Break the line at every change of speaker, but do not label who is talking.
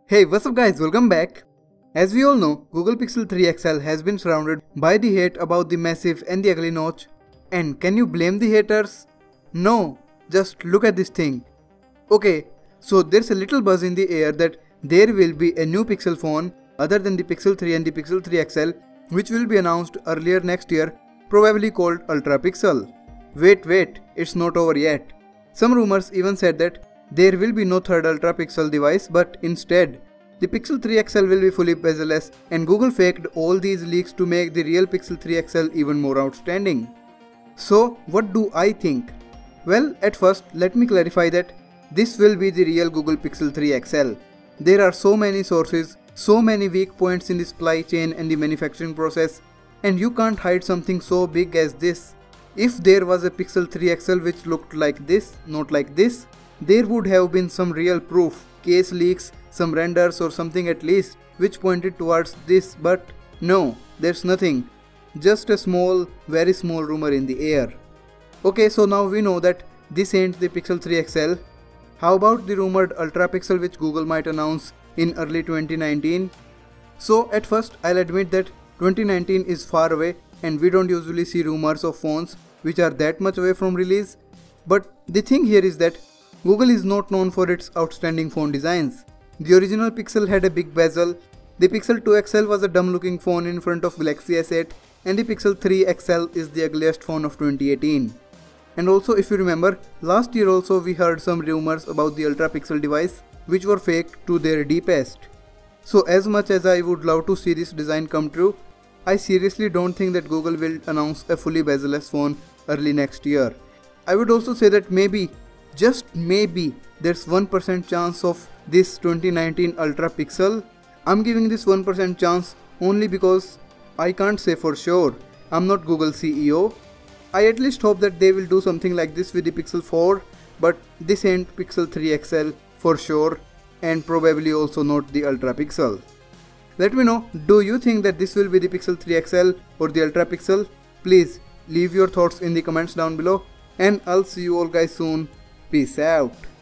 Hey, what's up guys, welcome back. As we all know, Google Pixel 3 XL has been surrounded by the hate about the massive and the ugly notch. And can you blame the haters? No, just look at this thing. Okay, so there's a little buzz in the air that there will be a new Pixel phone other than the Pixel 3 and the Pixel 3 XL, which will be announced earlier next year, probably called Ultra Pixel. Wait, it's not over yet. Some rumors even said that there will be no third Ultra Pixel device, but instead, the Pixel 3 XL will be fully bezelless, and Google faked all these leaks to make the real Pixel 3 XL even more outstanding. So, what do I think? Well, at first, let me clarify that this will be the real Google Pixel 3 XL. There are so many sources, so many weak points in the supply chain and the manufacturing process, and you can't hide something so big as this. If there was a Pixel 3 XL which looked like this, not like this, there would have been some real proof, case leaks, some renders or something at least, which pointed towards this, but no, there's nothing. Just a small, very small rumor in the air. Okay, so now we know that this ain't the Pixel 3 XL. How about the rumored Ultra Pixel which Google might announce in early 2019? So at first, I'll admit that 2019 is far away and we don't usually see rumors of phones which are that much away from release. But the thing here is that Google is not known for its outstanding phone designs. The original Pixel had a big bezel, the Pixel 2 XL was a dumb looking phone in front of Galaxy S8, and the Pixel 3 XL is the ugliest phone of 2018. And also, if you remember, last year also we heard some rumors about the Ultra Pixel device which were fake to their deepest. So as much as I would love to see this design come true, I seriously don't think that Google will announce a fully bezel-less phone early next year. I would also say that maybe, just maybe, there's 1% chance of this 2019 Ultra Pixel. I'm giving this 1% chance only because I can't say for sure. I'm not Google CEO. I at least hope that they will do something like this with the Pixel 4, but this ain't Pixel 3 XL for sure, and probably also not the Ultra Pixel. Let me know, do you think that this will be the Pixel 3 XL or the Ultra Pixel? Please leave your thoughts in the comments down below, and I'll see you all guys soon. Peace out.